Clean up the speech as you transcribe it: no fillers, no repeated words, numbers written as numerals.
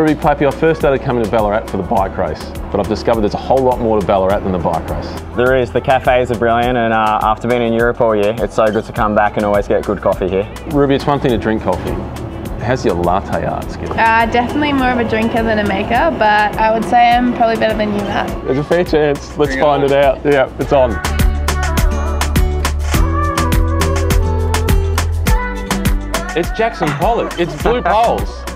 Ruby Plappy, I first started coming to Ballarat for the bike race, but I've discovered there's a whole lot more to Ballarat than the bike race. There is. The cafés are brilliant, and after being in Europe all year, it's so good to come back and always get good coffee here. Ruby, it's one thing to drink coffee. How's your latte art skill? Definitely more of a drinker than a maker, but I would say I'm probably better than you, Matt. There's a fair chance. Let's find it out. Yeah, it's on. It's Jackson Pollock. It's Blue Poles.